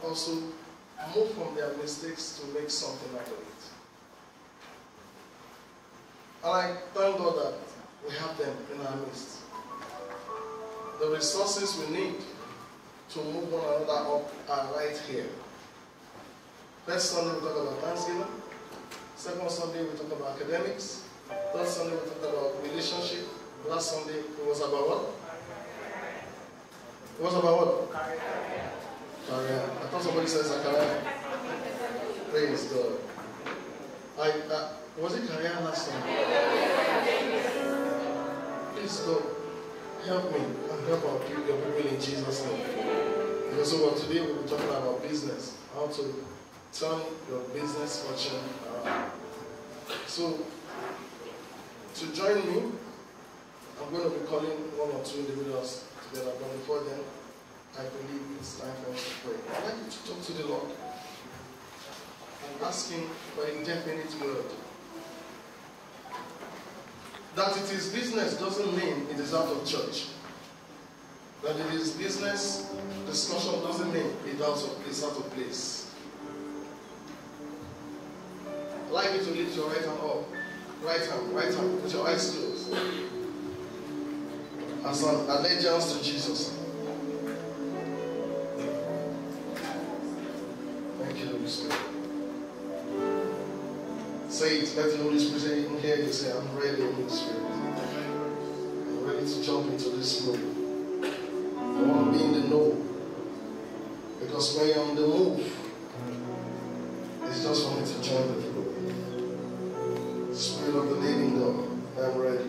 also move from their mistakes to make something out of it. And I thank God that we have them in our midst. The resources we need to move one another up are right here. First Sunday we talk about Thanksgiving. Second Sunday we talk about academics. Third Sunday we talk about relationship. Last Sunday it was about what? It was about what? Career. I thought somebody says a career. Praise God. Was it career last Sunday? Please God, help me and help our people, your people in Jesus' name. Because today we'll be talking about business, how to turn your business fortune around. So, to join me, I'm going to be calling one or two individuals together, but before then, I believe it's time for us to pray. I'd like you to talk to the Lord and ask Him for a definite word. That it is business doesn't mean it is out of church. That it is business discussion doesn't mean it's out of place. I'd like you to lift your right hand up. Right hand, with your eyes closed. As an allegiance to Jesus. Thank you, Holy Spirit. Say it, let the Holy Spirit say, in here you say, I'm ready, Holy Spirit. I'm ready to jump into this flow. I want to be in the know. Because when you're on the move, it's just for me to join the flow. Spirit of the living God, I'm ready.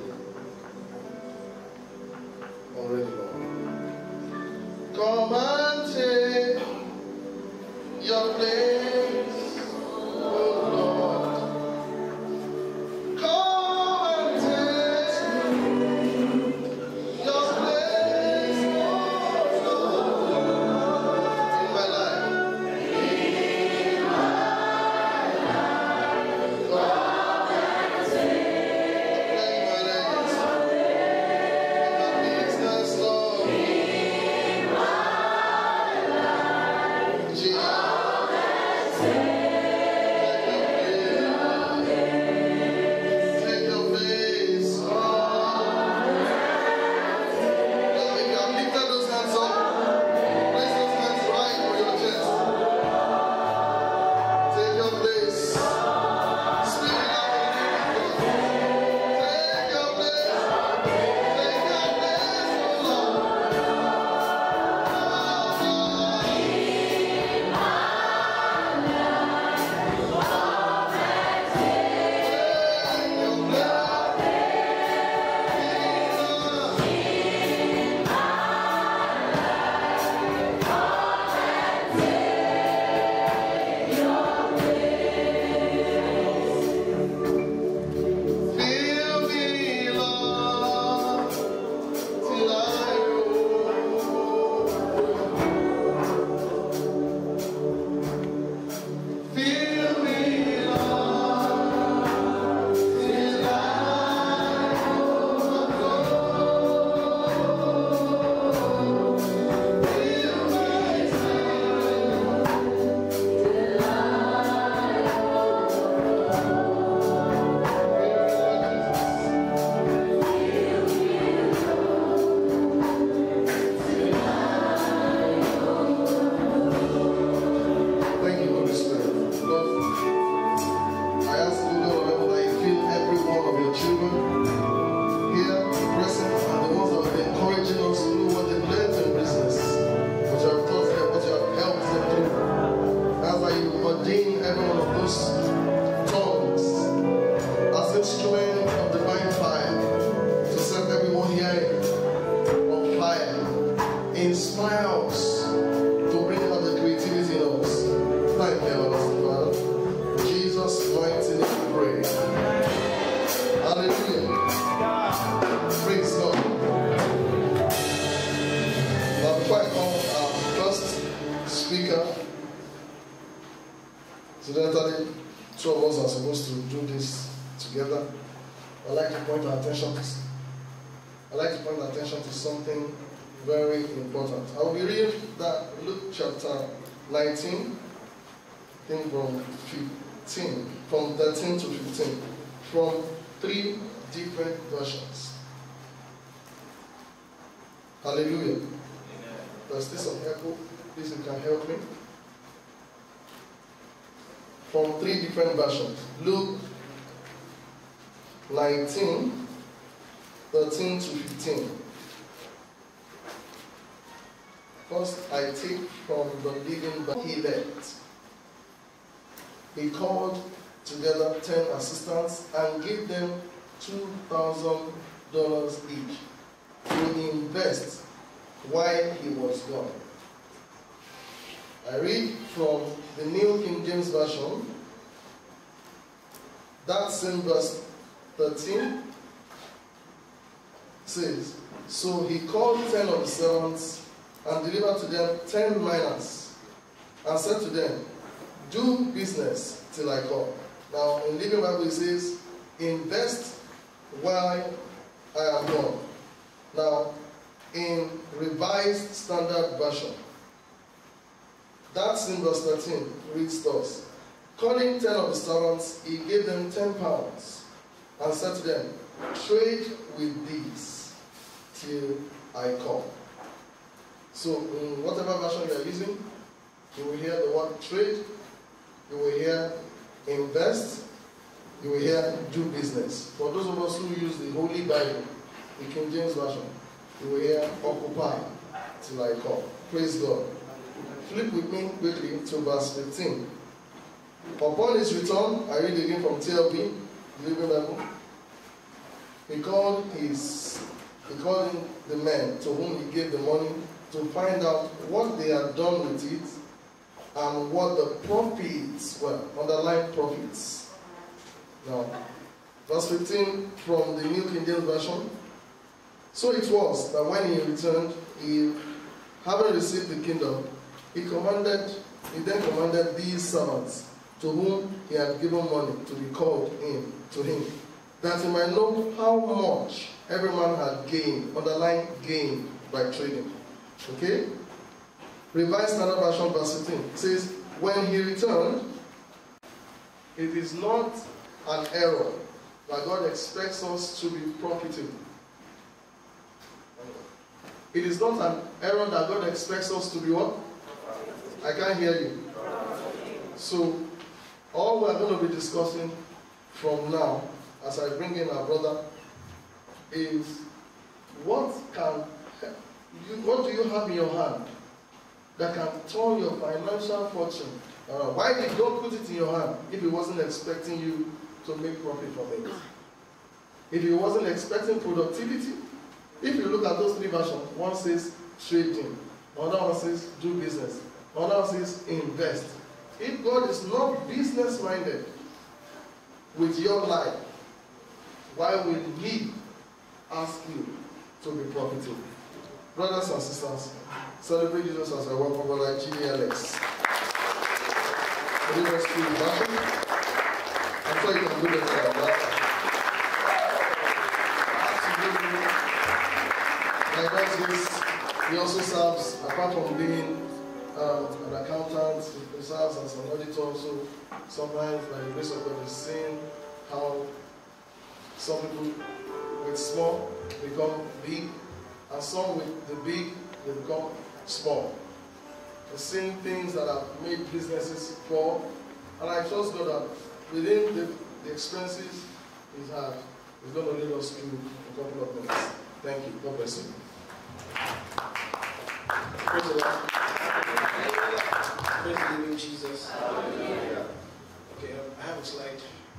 I'm ready, Lord. Come and take your place, oh Lord. Come and take your place, oh Lord. In my life. In my life. Come and take your place. In my business, Lord. In my life. Jesus. Incidentally, two of us are supposed to do this together. I'd like to point our attention to something very important. I will be reading that Luke chapter 19, I think from 15, from 13 to 15, from 3 different versions. Hallelujah. Amen. Does this some help? Please, you can help me. From 3 different versions. Luke 19, 13 to 15. First, I take from the Living Bible. He left. He called together 10 assistants and gave them $2,000 each to invest while he was gone. I read from the New King James Version, that same verse 13 says, so he called 10 of the servants and delivered to them 10 minas and said to them, do business till I come. Now in Living Bible it says, invest while I am gone. Now in Revised Standard Version, that's in verse 13, reads thus. Calling 10 of the servants, he gave them 10 pounds and said to them, trade with these till I come. So in whatever version you are using, you will hear the word trade, you will hear invest, you will hear do business. For those of us who use the Holy Bible, the King James Version, you will hear occupy till I come. Praise God. Flip with me quickly to verse 15. Upon his return, I read again from TLB, Living Bible. He called in the men to whom he gave the money to find out what they had done with it and what the profits were. Underline profits. Now, verse 15 from the New King James Version. So it was that when he returned, he, having received the kingdom, he then commanded these servants to whom he had given money to be called in to him, that he might know how much every man had gained, underline gained, by trading. Okay? Revised Standard Version verse 15 says, when he returned, it is not an error that God expects us to be profitable. It is not an error that God expects us to be what? I can't hear you. So, all we're going to be discussing from now, as I bring in our brother, is what do you have in your hand that can turn your financial fortune? Why did God put it in your hand if he wasn't expecting you to make profit from it? If he wasn't expecting productivity? If you look at those 3 versions, one says trading, another one says do business, another one says invest. If God is not business-minded with your life, why will he ask you to be profitable? Brothers and sisters, celebrate Jesus as I welcome Brother G.D. Alex. I'm sure you can do better than that. Like this, he also serves, apart from being an accountant, he serves as an auditor. So sometimes, by the grace of God, is seeing how some people with small become big, and some with the big they become small. And seeing things that have made businesses fall, and I trust God that within the expenses he's had, he's going to lead us through a couple of minutes. Thank you. God bless you. Praise the Lord. Praise the living Jesus. Okay, I have a slide.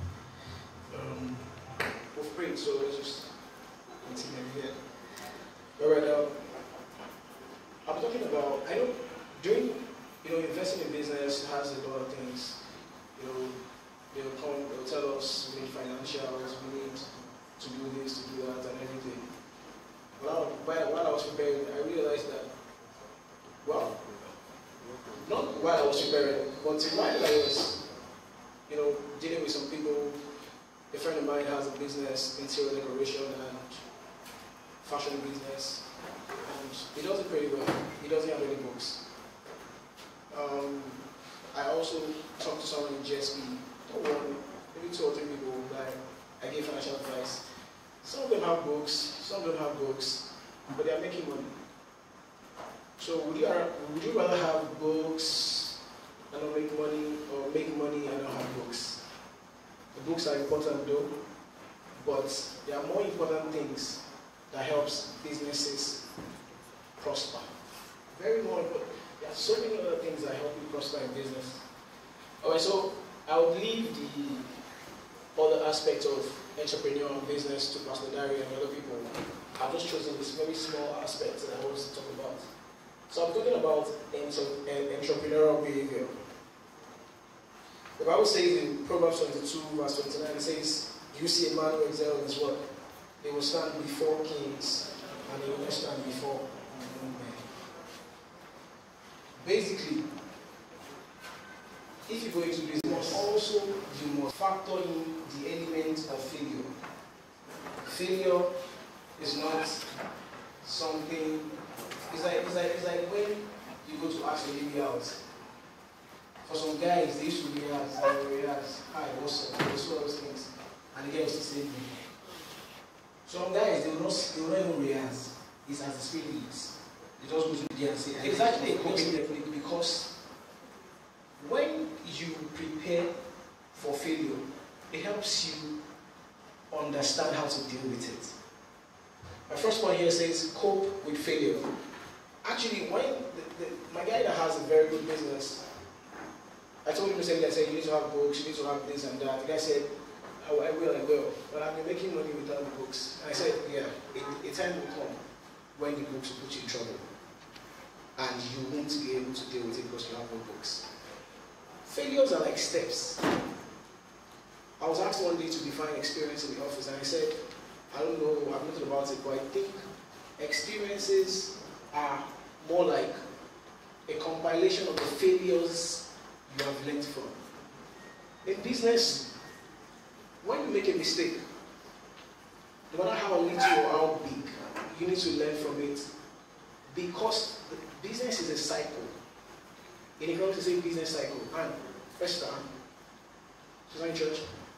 We've prayed, so let's just continue here. Alright, I'm talking about, I know, investing in business has a lot of things. They'll tell us we need financials, we need to do this, to do that, and everything. While I was preparing, I realized that, well, not while I was preparing, but while I was, dealing with some people. A friend of mine has a business, interior decoration and fashion business, and he does it pretty well. He doesn't have any books. I also talked to someone in GSP, not one, maybe 2 or 3 people that I gave financial advice. Some of them have books, some don't have books, but they are making money. So would you rather have books and not make money, or make money and not have books? The books are important though, but there are more important things that helps businesses prosper. Very more important. There are so many other things that help you prosper in business. Alright, so I would leave the other aspect of entrepreneur and business to Pastor Dari and other people. I've just chosen this very small aspect that I want to talk about. So I'm talking about entrepreneurial behavior. The Bible says in Proverbs 22, verse 29, it says, "You see a man who excels in his work. They will stand before kings, and they will not stand before men." Basically, if you go into business, also you must factor in the element of failure. Failure is not something. It's like when you go to ask a lady out. For some guys, they used to rehearse. They will rehearse. "Hi, what's up?" Those sort of things, and the girl was still saying, some guys, they will not even rehearse. It's as the spirit leads. They just go to the and say, exactly, because when you prepare for failure, it helps you understand how to deal with it. My first point here says, cope with failure. Actually, when my guy that has a very good business, I told him recently, I said, you need to have books, you need to have this and that. The guy said, I will. But I've been making money without the books. And I said, yeah, a time will come when the books will put you in trouble. And you won't be able to deal with it because you have no books. Failures are like steps. I was asked one day to define experience in the office, and I said, I don't know, I've nothing about it, but I think experiences are more like a compilation of the failures you have learned from. In business, when you make a mistake, no matter how little or how big, you need to learn from it, because the business is a cycle. In economics, they say business cycle. And first time, she's not in church.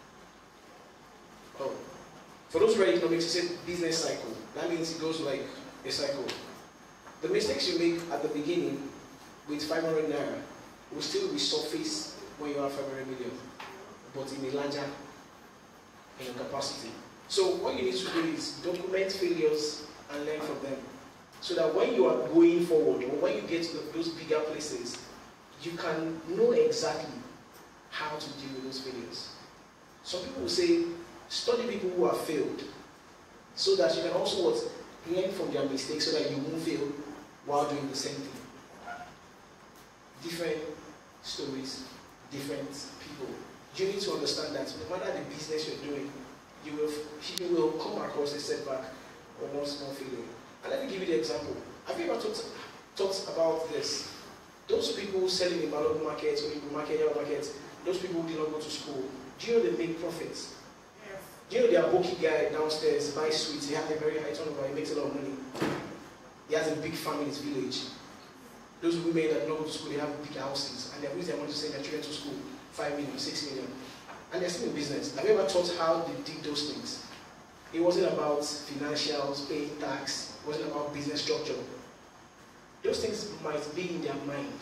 Oh, for those who read economics, they say business cycle. That means it goes like a cycle. The mistakes you make at the beginning with 500 naira will still resurface when you have 500 million, but in a larger capacity. So what you need to do is document failures and learn from them, so that when you are going forward, or when you get to those bigger places, you can know exactly how to deal with those failures. Some people will say, study people who have failed, so that you can also learn from their mistakes, so that you won't fail while doing the same thing. Different stories, different people. You need to understand that no matter the business you're doing, you will come across a setback or one small failure. And let me give you the example. Have you ever thought about this? Those people selling in Balogun markets, or in market, Yaba markets, those people who did not go to school, do you know they make profits? Yes. Do you know their bookie guy downstairs buys sweets, he has a very high turnover, he makes a lot of money. He has a big farm in his village. Those women that don't go to school, they have big houses, and they're using their money to send their children to school, 5 million, 6 million. And they're still in business. Have you ever thought how they did those things? It wasn't about financials, paying tax, it wasn't about business structure. Those things might be in their mind,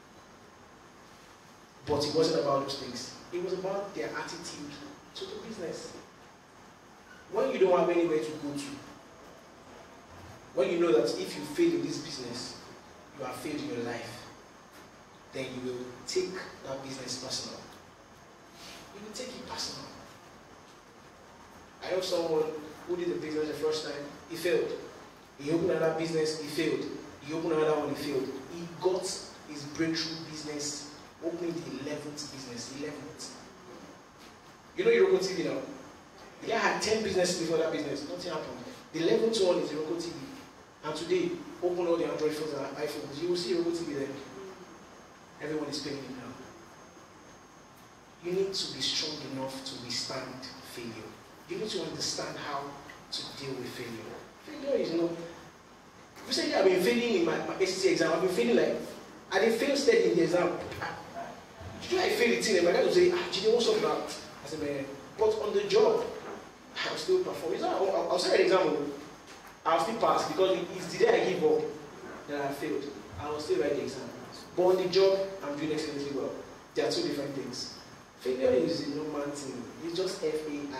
but it wasn't about those things. It was about their attitude to the business. When you don't have anywhere to go to, when you know that if you fail in this business, you have failed in your life, then you will take that business personal. You will take it personal. I know someone who did the business the first time, he failed. He opened another business, he failed. He opened another one, he failed. He got his breakthrough business, opening the 11th business, 11th. You know Iroko TV now? The guy had 10 businesses before that business, nothing happened. The 11th one is Iroko TV. And today, open all the Android phones and iPhones, you will see Iroko TV there. Everyone is paying it now. You need to be strong enough to withstand failure. You need to understand how to deal with failure. Failure is not. You say, I've been failing in my SSC exam, I've been failing like I didn't fail steady in the exam. I failed it in, my guy would say, Jide, what's up now? I said, man, but on the job, I'll still perform. I'll say an example. I'll still pass because it's the day I give up that I failed. I will still write the exam. But on the job, I'm doing excellently well. There are two different things. Failure is a normal thing. It's just Failure.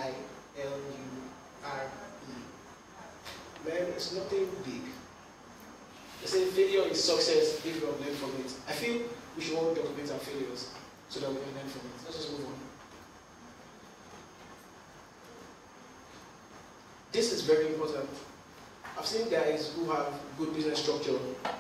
Man, it's nothing big. They say failure is success if you have learned from it. I feel we should all document our failures so that we can learn from it. Let's just move on. This is very important. I've seen guys who have good business structure.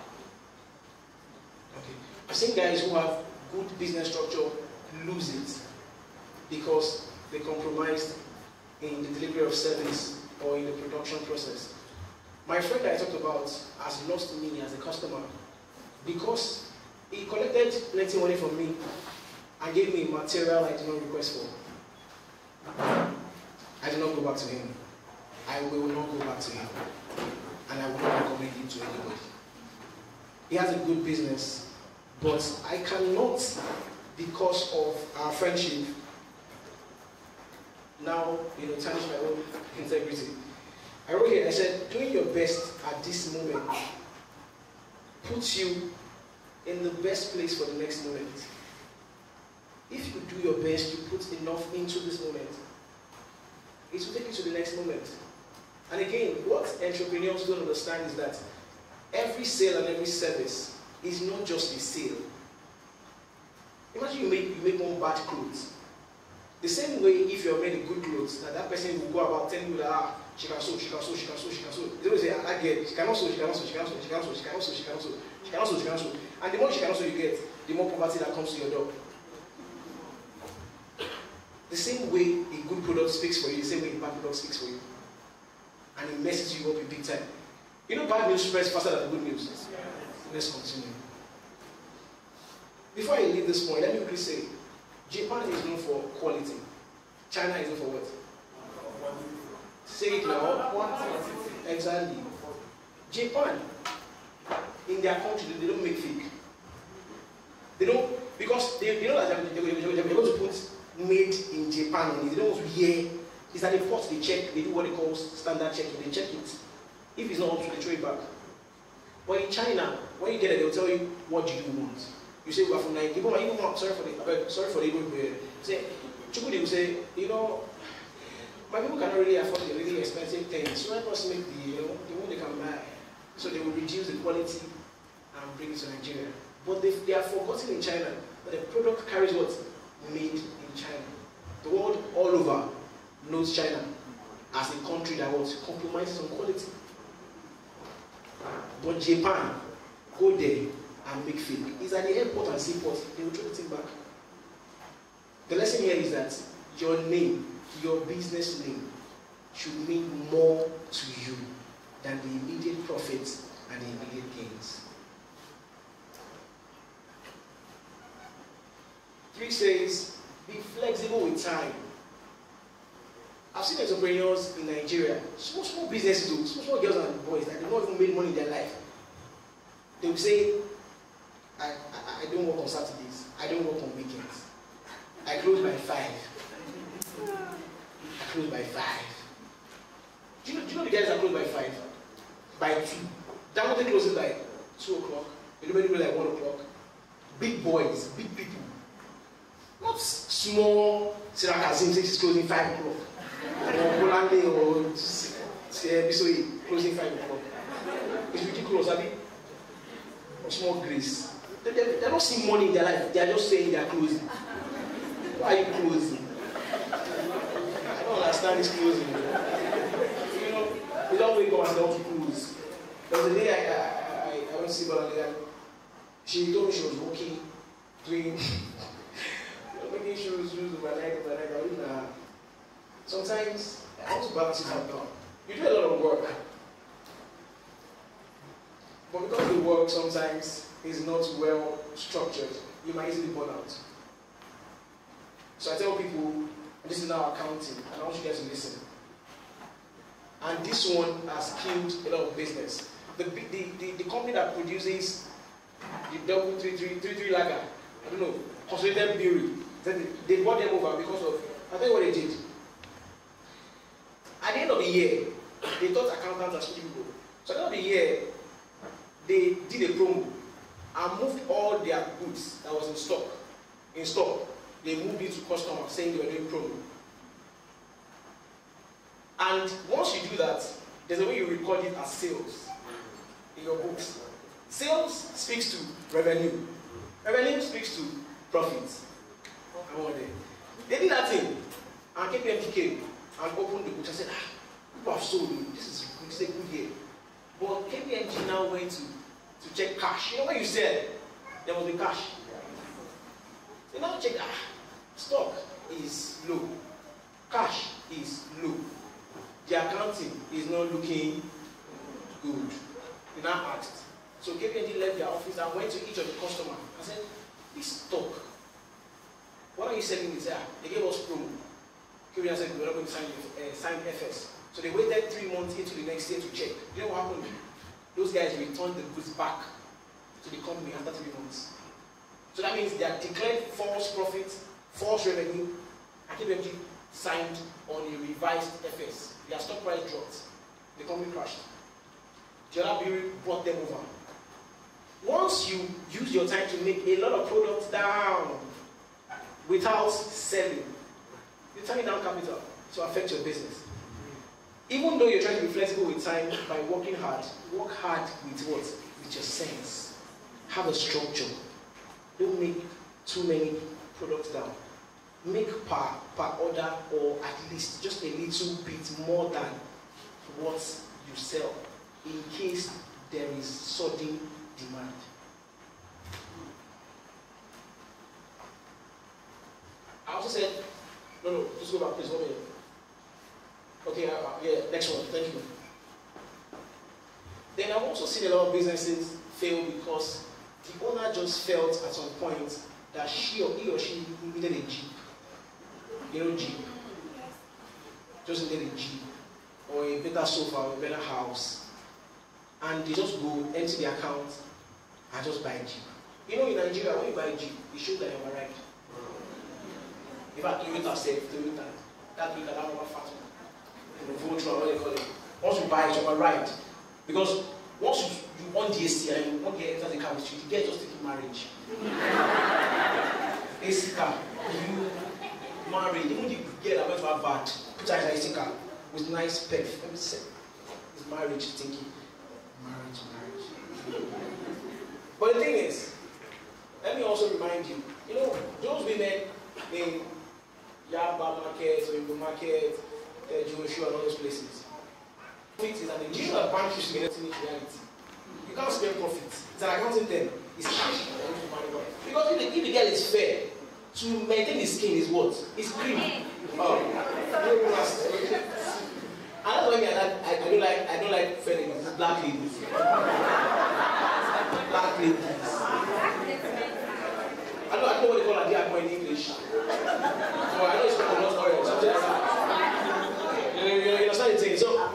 Okay. I've seen guys who have good business structure lose it because they compromised in the delivery of service or in the production process. My friend that I talked about has lost me as a customer because he collected plenty money from me and gave me material I did not request for. I did not go back to him. I will not go back to him. And I will not recommend him to anybody. He has a good business, but I cannot, because of our friendship, now, tarnish my own integrity. I wrote here, I said, doing your best at this moment puts you in the best place for the next moment. If you do your best, you put enough into this moment, it will take you to the next moment. And again, what entrepreneurs don't understand is that every sale and every service is not just a sale. Imagine you make one bad clothes. The same way, if you are made good clothes, that person will go about telling you that she can sew, she can sew, she can sew, she can sew. They will say, I get it. She cannot sew, she cannot sew, she cannot sew, she cannot sew, she cannot sew, she cannot sew, she cannot sew, she cannot sew. And the more she cannot sew you get, the more poverty that comes to your door. The same way a good product speaks for you, the same way a bad product speaks for you. And it messes you up in big time. Bad news spreads faster than good news. Let's continue. Before I leave this point, let me quickly say, Japan is known for quality. China is known for what? Say it now. Exactly. Japan, in their country, they don't make fake. They don't, because they know that they're going to put made in Japan on it. They don't want to hear. It's at the port, they check, they do what they call standard checking, they check it. If it's not up to, they throw it back. But in China, when you get it, they'll tell you, what do you want? You say, we are from Nigeria. Sorry for the Igbo prayer. Say, Chukudi will say, my people cannot really afford the really expensive things. So let us make the one they can buy. So they will reduce the quality and bring it to Nigeria. But they are forgotten in China that the product carries what? Made in China. The world all over knows China as a country that compromises on quality. But Japan, go there and make fake. It's at the airport and seaport, they will throw the thing back. The lesson here is that your name, your business name, should mean more to you than the immediate profits and the immediate gains. 3 says, be flexible with time. I've seen entrepreneurs in Nigeria, small businesses, small girls and boys that do not even make money in their life. They will say, I don't work on Saturdays, I don't work on weekends. I close by 5. I close by 5. Do you know the guys that close by 5? By 2. Dangote closes by 2 o'clock. Everybody closes by 1 o'clock. Big boys, big people. Not small Sirakazim says he's closing 5 o'clock. Or Bolande or Bisoyi closing 5 o'clock. It's ridiculous, I mean. Or small grace. They're not seeing money in their life, they are just saying they are closing. Why are you closing? I don't understand this closing. You don't wake up and don't close. There was a day I went to see Bolande. She told me she was working, doing making shoes overnight. Sometimes I want to balance it out now. You do a lot of work. But because the work sometimes is not well structured, you might easily burn out. So I tell people, and this is now accounting, and I want you guys to listen. And this one has killed a lot of business. The company that produces the double 3 lager, I don't know, consolidated brewery. Then they bought them over because of, I tell you what they did. At the end of the year, they thought accountants are stupid people. So at the end of the year, they did a promo and moved all their goods that was in stock. They moved it to customers saying they were doing promo. And once you do that, there's a way you record it as sales in your books. Sales speaks to revenue. Revenue speaks to profits. They did that thing, and KPMG came and opened the books and said, people have sold me. This is a good year. But KPMG now went to check cash. You know when you said there must be cash? They now check, stock is low. Cash is low. The accounting is not looking good. They now asked. So KPMG left their office and went to each of the customers and said, this stock, what are you selling this? They gave us promo. KPMG said, we're not going to sign FS. So they waited 3 months into the next year to check. You know what happened? Those guys returned the goods back to the company after 3 months. So that means they have declared false profit, false revenue, and KPMG signed on a revised FS. Their stock price dropped. The company crashed. The other bureau brought them over. Once you use your time to make a lot of products down without selling, you're turning down capital to affect your business. Even though you're trying to be flexible with time by working hard, work hard with what? With your sense. Have a structure. Don't make too many products down. Make per order, or at least just a little bit more than what you sell in case there is sudden demand. I also said, no, just go back please, 1 minute. Okay, yeah, next one, thank you. Then I've also seen a lot of businesses fail because the owner just felt at some point that he or she needed a Jeep. You know, Jeep. Just needed a Jeep. Or a better sofa, or a better house. And they just go empty the account and just buy a Jeep. You know, in Nigeria, when you buy a Jeep, it shows that you have arrived. In fact, Toyota said, that Toyota, that one fat one. The Voltron, what they call it. Once you buy it, you have arrived. Because once you want the AC and you want to enter the car with you, you get just taking marriage. AC car, you married, even the girl that went to have bad, put her in an AC car with nice perf. Let me say, it's marriage thinking. Marriage. But the thing is, let me also remind you, you know, those women in Yaba Market, or Igbo Market, Joshua, and all those places. Profit is an engine that bank used to get into reality. You can't spend profit. It's an accounting term. It's cash. Because if the girl is fair, to maintain the skin is what? It's cream. Oh. I don't like fair ladies. It's black ladies. Black ladies. I don't know what they call Adiakwa in English. So I know it's not orange. Something like that. You understand the thing? So,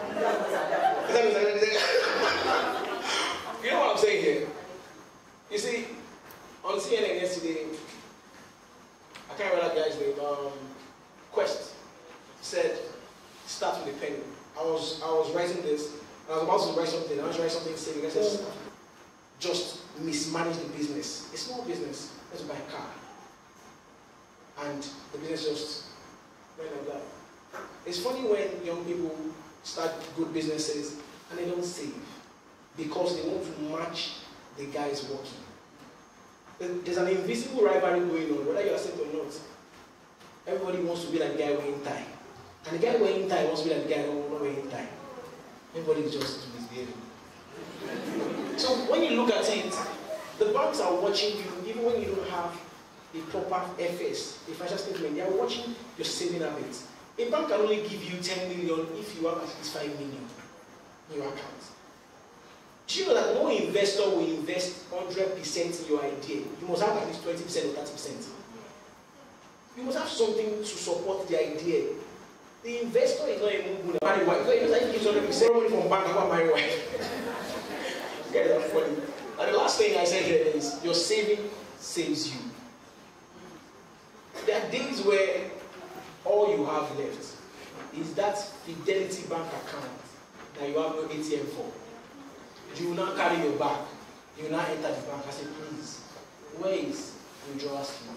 you know what I'm saying here? You see, on CNN yesterday, I can't remember that guy's name. Quest said, start with a penny. I was writing this, and I was about to write something. I was writing something saying, I said, just mismanage the business. A small business, let's buy a car. And the business just went like that. It's funny when young people start good businesses and they don't save because they want to match the guys working. There's an invisible rivalry going on, whether you accept or not. Everybody wants to be like the guy wearing tie. And the guy wearing tie wants to be like the guy not wearing tie. Everybody is just misbehaving. So when you look at it, the banks are watching you even when you don't have a proper FS, a financial statement. They are watching your saving habits. A bank can only give you 10 million if you have at least 5 million in your account. Do you know that no investor will invest 100% in your idea? You must have at least 20% or 30%. You must have something to support the idea. The investor is not a movement. Marry wife. Because he gives 100% money from bank, I want to marry wife. Guys are funny. And the last thing I say here is your saving saves you. There are days where all you have left is that Fidelity Bank account that you have no ATM for. You will not carry your bag. You will not enter the bank and say, please, where is withdrawal slip?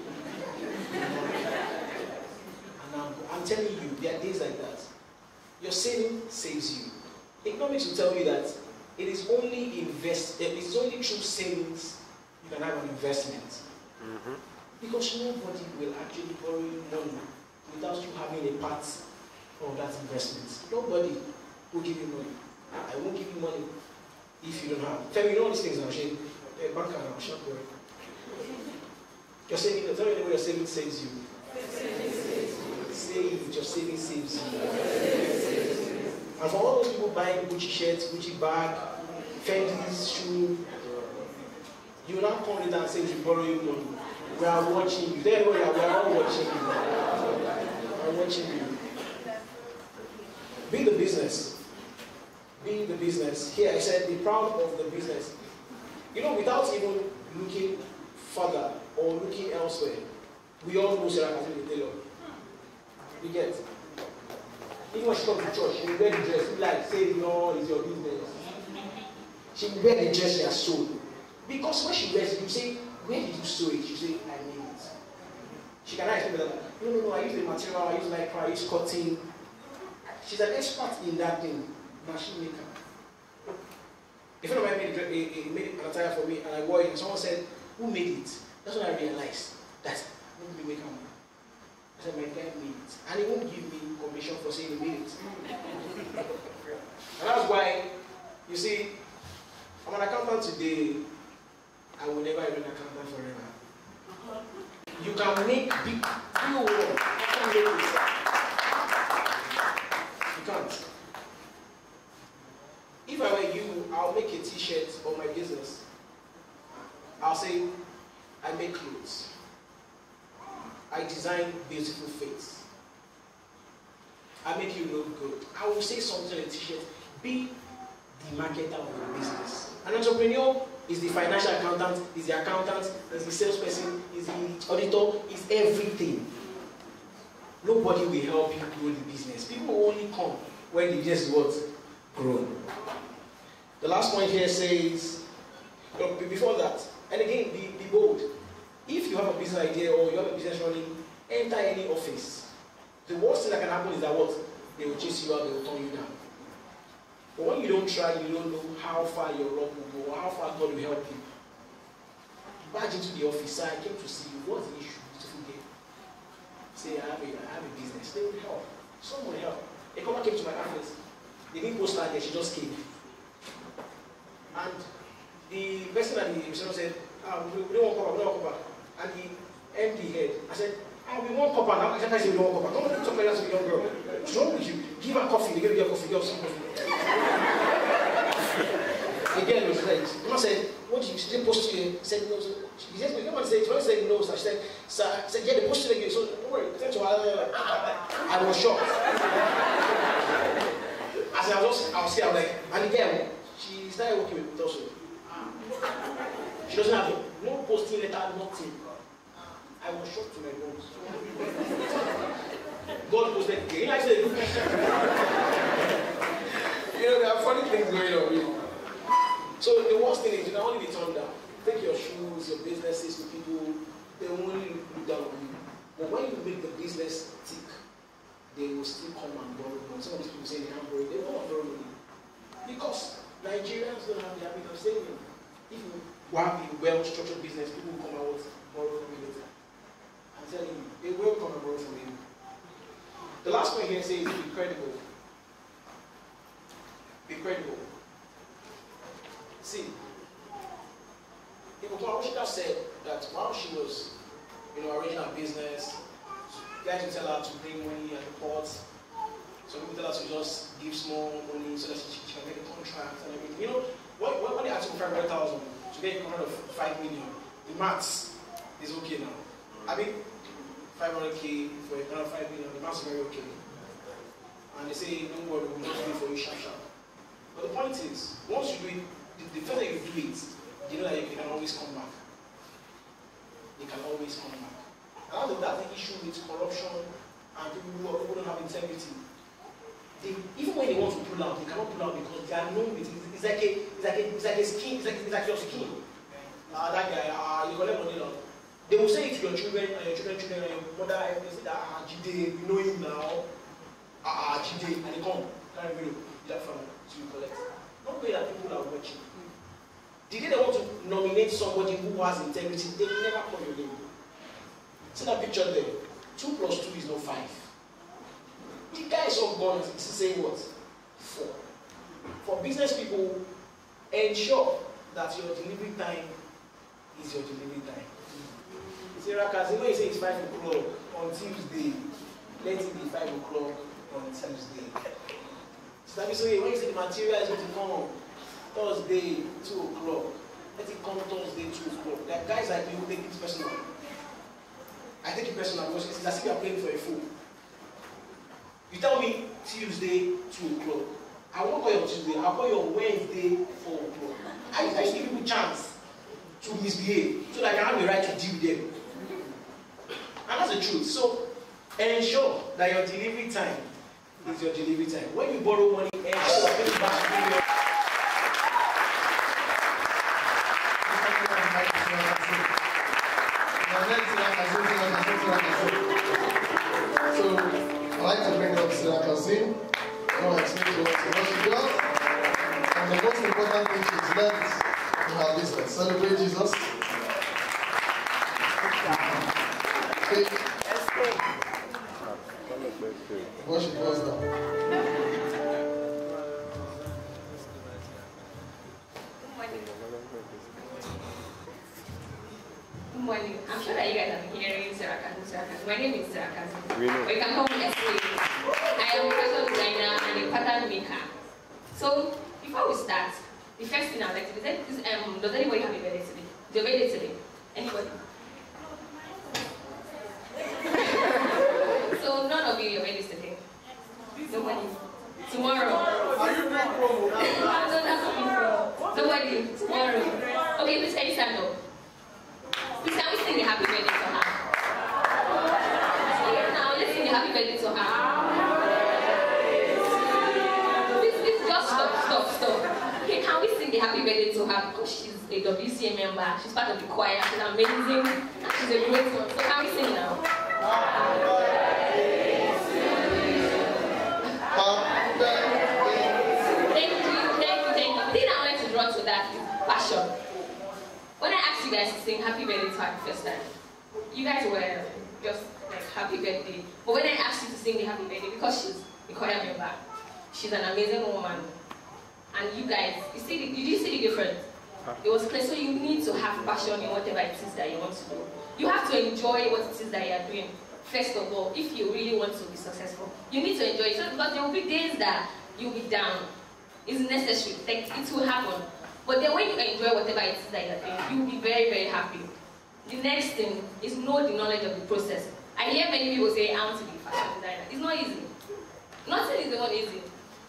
And I'm telling you, there are days like that. Your saving saves you. Economics will tell you that it is only through savings you can have an investment. Mm-hmm. Because nobody will actually borrow you money without you having a part of that investment. Nobody will give you money. I won't give you money if you don't have. Tell me, you know all these things now, Shane. Banker now, shop boy. Your saving, tell me the way your saving saves you. Say it, your saving saves you. And for all those people buying Gucci shirts, Gucci bag, Fendi's shoe, you will not come later and say we borrow you money. We are watching you. There we are all watching you. We are watching you. Be the business. Be the business. Here I said, be proud of the business. You know, without even looking further or looking elsewhere, we all know Sarah Catherine the tailor. You get? Even when she comes to church, she will wear the dress. People like say, no, it's your business. She will wear the dress she has sold. Because when she wears it, you say, where did you sew it? You say, I made it. She can explain that. No, I use the material, I use lycra, I use cotton. She's an expert in that thing. Machine maker. A friend of mine made an attire for me and I wore it and someone said, who made it? That's when I realized that nobody make it. I said, my guy made it. And he won't give me commission for saying he made it. And that's why, you see, I'm an accountant today. I will never be an accountant forever. You can make big work. You can't. If I were you, I'll make a t-shirt of my business. I'll say, I make clothes. I design beautiful faces. I make you look good. I will say something on a t-shirt. Be the marketer of your business. An entrepreneur is the financial accountant, is the accountant, is the salesperson, is the auditor, is everything. Nobody will help you grow the business. People will only come when the business is what? Grown. The last point here says, before that, and again, be bold. If you have a business idea or you have a business running, enter any office. The worst thing that can happen is that what? They will chase you out, they will turn you down. But when you don't try, you don't know how far your luck will go, or how far God will help you. Barge into the office, sir, I came to see you. What's the issue? Beautiful girl. Say, I have a business. They will help. Someone will help. A couple came to my office. They didn't post her there, she just came. And the person at the reception said, we don't want copper, And the MD head, I said, we want copper now. I said, we don't want copper. Don't talk like that to the young girl. What's wrong with you? Give her coffee. They give her coffee. Give her some coffee. Again, the man said, what did you say? They posted you. Said no. He said, the man said, when said no, sir. She said, sir, I said, yeah, they posted again. So don't worry. I was shocked. I said, I was scared. I was like, and again, she started working with me also. She doesn't have no posting letter, nothing. I was shocked to my bones. God posted again. I said, there are funny things going on. So the worst thing is you can only be turned down. Take your shoes, your businesses to people, they will only look down on you. But when you make the business tick, they will still come and borrow money. Some of these people say they can't borrow, they won't borrow money. Because Nigerians don't have the habit of saving. If you have a well-structured business, people will come out and borrow from you later. I'm telling you, they will come and borrow from you. The last point here says be credible. Be credible. See, Ibuka said that while she was, arranging her business, guys would tell her to bring money at the port. Some people tell her to just give small money so that she can get a contract and everything. When they ask for 500,000 to get a contract of 5 million, the maths is okay now. I mean, 500K for a contract of 5 million, the maths is very okay. And they say, don't worry, we'll just do it for you sharp. But the point is, once you do it, the fact that you do it you know that you can always come back. You can always come back. And that's the issue with corruption and people who don't have integrity. Even when they want to pull out, they cannot pull out because they are known with it. It's like a skin, it's like your skin. That guy, you collect money now. They will say it to your children and your children and your mother, and they say that Jide, we know him now. Jide, and they come, carry video, that from so you collect. Not way that people are watching. The day they want to nominate somebody who has integrity, they will never call your name. See that picture there? 2 plus 2 is not 5. The guy is all gone, it's saying what? 4. For business people, ensure that your delivery time is your delivery time. Sarah Kazimo, you say it's 5 o'clock on Tuesday. Let it be 5 o'clock on Tuesday. So when you say the material is going to come Thursday, 2 o'clock, let it come Thursday, 2 o'clock. Like guys like me who take it personal. I take it personal because it's as if you are playing for a fool. You tell me Tuesday, 2 o'clock. I won't call you on Tuesday, I'll call you on Wednesday, 4 o'clock. I just give people a chance to misbehave so that I can have the right to deal with them. And that's the truth. So ensure that your delivery time is your delivery time. When you borrow money, ensure that you back to your So I'd like to bring up Sarah Kazim. I want to explain to us what she does. And the most important thing she's learned in her business. Celebrate Jesus. What she does now. Good morning. I'm sure that you guys have been hearing Sarah Kazim. My name is Sarah Kazim. Or you can call me S.A. I am a fashion designer and a pattern maker. So, before we start, the first thing I'd like to do is, does anybody have a birthday today? Is your birthday today? Anybody? So, none of you, your birthday today? Nobody? Tomorrow? Are you doing promo? Nobody? Tomorrow? Okay, please can you stand up? Please can we sing the happy birthday to her? Now, let's sing the happy birthday to her. Please, just stop. Okay, can we sing the happy birthday to her? Because she's a WCA member, she's part of the choir, she's amazing, and she's a great one. So can we sing now? Thank you. The thing I wanted to draw to that is passion. When I asked you guys to sing happy birthday to her the first time, you guys were just like happy birthday. But when I asked you to sing the happy birthday, because she's a choir member, she's an amazing woman, and you guys, did you see the difference? It was clear. So you need to have passion in whatever it is that you want to do. You have to enjoy what it is that you are doing. First of all, if you really want to be successful, you need to enjoy it. So, because there will be days that you'll be down. It's necessary. Like, it will happen. But then when you enjoy whatever it is that you're doing, you'll be very, very happy. The next thing is know the knowledge of the process. I hear many people say, I want to be a fashion designer. It's not easy. Nothing is even easy.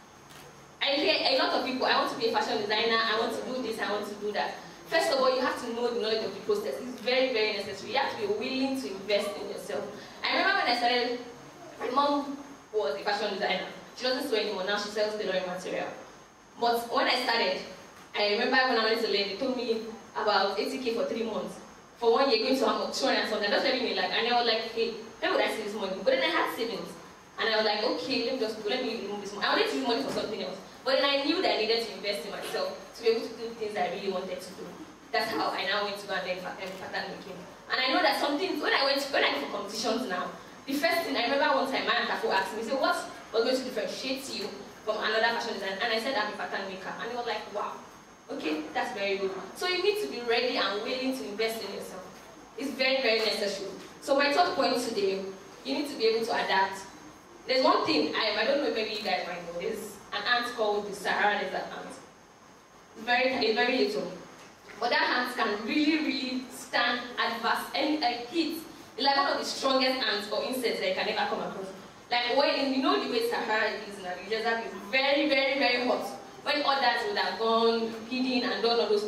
I hear a lot of people, I want to be a fashion designer, I want to do this, I want to do that. First of all, you have to know the knowledge of the process. It's very, very necessary. You have to be willing to invest in yourself. I remember when I started, my mom was a fashion designer. She doesn't sew anymore, now she sells tailoring material. But when I started, I remember when I went to learn, they told me about 80K for 3 months. For 1 year, going to how much? 200 and something. That's everything like, and I was like, hey, where would I save this money? But then I had savings. And I was like, okay, let me remove this money. I wanted to use money for something else. But then I knew that I needed to invest in myself to be able to do things I really wanted to do. That's how I now went to go and learn pattern making. And I know that some things, when I go for competitions now, the first thing, I remember one time, my Kafo asked me, he said, what was going to differentiate you from another fashion designer? And I said, I'm a pattern maker. And he was like, wow, okay, that's very good. So you need to be ready and willing to invest in yourself. It's very, very necessary. So my third point today, you need to be able to adapt. There's one thing, I don't know, maybe you guys might know, there's an ant called the Sahara Desert ant. It's very little. But that ant can really stand adverse any heat. It's like one of the strongest ants or insects that you can ever come across. Like when you know the way Sahara is in the desert is very hot. When others would have gone hidden and done all those things,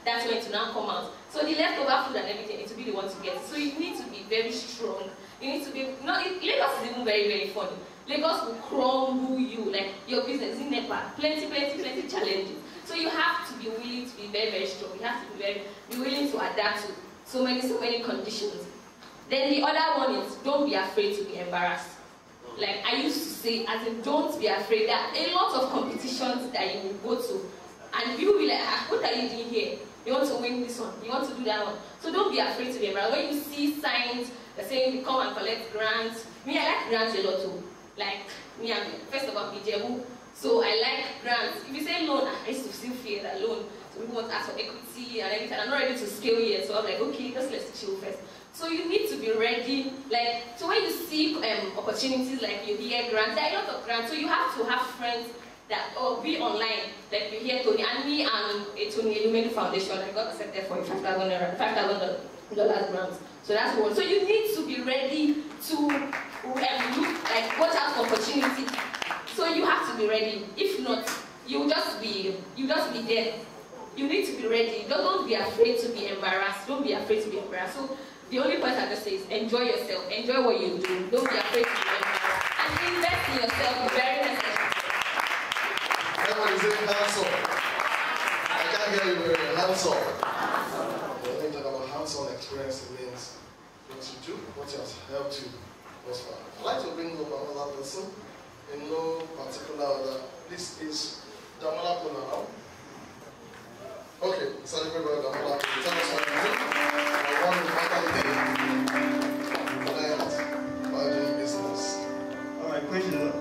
that's when it will now come out. So the leftover food and everything, it will be the one to get. So you need to be very strong. You need to be, Lagos is even very, very funny. Lagos will crumble you, like your business in Nepal, plenty challenges. So you have to be willing to be very, very strong. You have to be willing to adapt to so many conditions. Then the other one is, don't be afraid to be embarrassed. Like I used to say, as in, don't be afraid. There are a lot of competitions that you will go to, and people will be like, what are you doing here? You want to win this one, you want to do that one. So don't be afraid to be embarrassed. When you see signs that saying you come and collect grants, me, I like grants a lot too. Like me, I'm first of all Ijebu, so I like grants. If you say loan, I used to still fear that loan. So people want to ask for equity and everything. I'm not ready to scale yet, so I'm like, okay, just let's chill first. So you need to be ready. Like, so when you see opportunities, like you hear grants, there are a lot of grants. So you have to have friends that be online. Like you hear Tony and me and a Tony Elumelu Foundation. I got accepted for a $5,000 grant. So that's one. So you need to be ready to look, like watch out for opportunity. So you have to be ready. If not, you just be there. You need to be ready. Don't be afraid to be embarrassed. Don't be afraid to be embarrassed. So the only point I just say is enjoy yourself. Enjoy what you do. Don't be afraid to be embarrassed. And invest in yourself is very necessary. Everybody say hands up. I can't hear you very well. Hands up. When we talk about hands-on experience, it means what you do, what has helped you thus far. I'd like to bring up another person in no particular order. This is Damola Kuna. Okay, celebrate with Damola. Tell us what you do. One important thing about doing business. All right, question.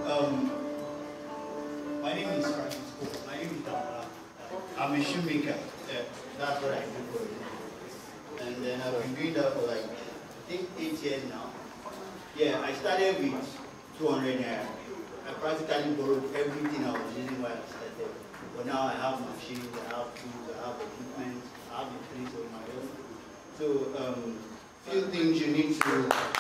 My name is Francis. My name is Damola. I'm a shoemaker. That's what I do for it. And then I've been doing that for like, I think 8 years now. Yeah, I started with 200 naira. I practically borrowed everything I was using while I started. But now I have machines, I have tools, I have equipment, I have a place of my own. So, few things you need to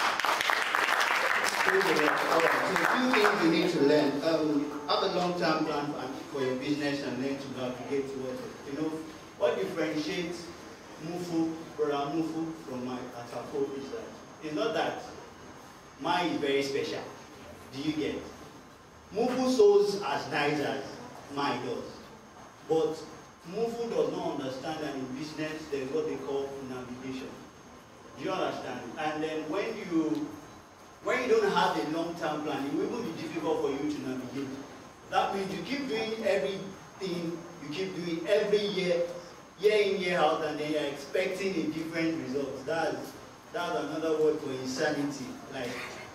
learn. Have a long-term plan for your business and learn to navigate towards it. You know, what differentiates Mufu, Brother Mufu from my Atako is that it's not that mine is very special. Do you get it? Mufu sews as nice as mine does. But Mufu does not understand that in business there's what they call navigation. Do you understand? And then when you don't have a long-term plan, it will even be difficult for you to navigate. That means you keep doing everything, you keep doing every year, year in, year out, and then you're expecting a different result. That's another word for insanity, like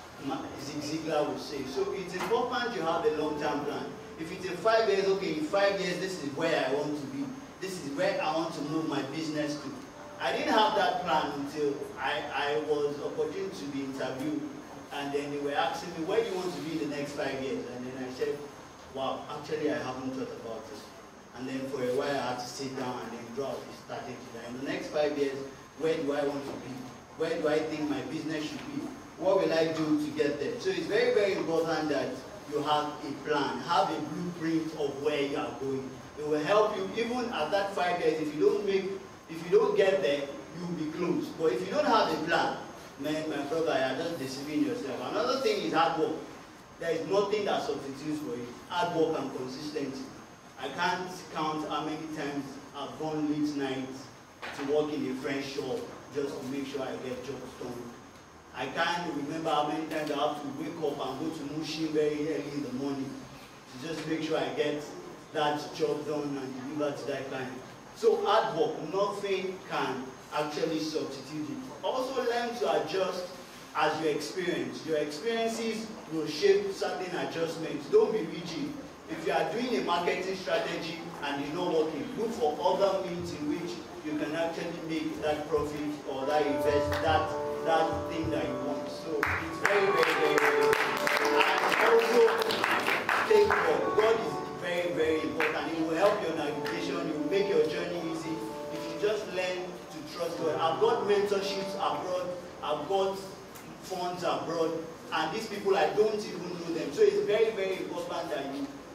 Zig Ziglar would say. So it's important to have a long-term plan. If it's in 5 years, okay, in 5 years, this is where I want to be. This is where I want to move my business to. I didn't have that plan until I was opportune to be interviewed. And then they were asking me, where do you want to be in the next 5 years? And then I said, wow, actually I haven't thought about it. And then for a while I had to sit down and then draw a strategy. In the next 5 years, where do I want to be? Where do I think my business should be? What will I do to get there? So it's very, very important that you have a plan, have a blueprint of where you are going. It will help you even at that 5 years. If you don't get there, you'll be close. But if you don't have a plan, man, my brother, you are just deceiving yourself. Another thing is hard work. There is nothing that substitutes for it. Hard work and consistency. I can't count how many times I've gone late nights to work in a French shop just to make sure I get jobs done. I can't remember how many times I have to wake up and go to Mushi very early in the morning to just make sure I get that job done and deliver to that client. So hard work, nothing can actually substitute it. Also learn to adjust as you experience. Your experiences will shape certain adjustments. Don't be rigid. If you are doing a marketing strategy and it's not working, look for other means in which you can actually make that profit or that invest, that thing that you want. So it's very, very, very, very important. And also take God. God is very, very important. It will help your navigation. It will make your journey easy. If you just learn to trust God. I've got mentorships abroad. I've got funds abroad. And these people, I don't even know them. So it's very, very important that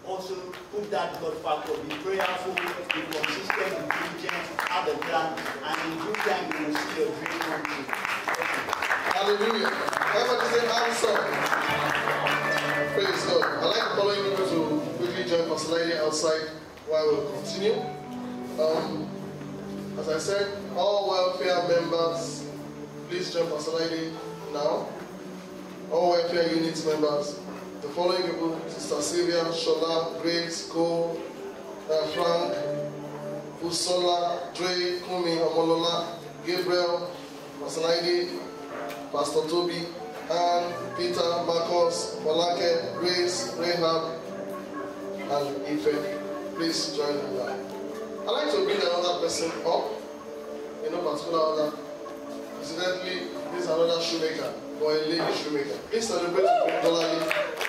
also put that God factor, be prayerful, be consistent, be diligent, have a plan, and in due time you will see your dream come true. Hallelujah. Everybody say awesome. Praise God. I'd like the following people to quickly join Pastor Lady outside while we continue. As I said, all welfare members, please join Pastor Lady now. All welfare unit members. The following people: Sister Sylvia, Shola, Grace, Cole, Frank, Usola, Dre, Kumi, Omolola, Gabriel, Pastor Lady, Pastor Toby, Anne, Peter, Marcos, Walake, Grace, Rahab, and Ife. Please join them now. I'd like to bring another person up, in no particular order. Incidentally, this is another shoemaker, or a lady shoemaker. Please celebrate with Dolly.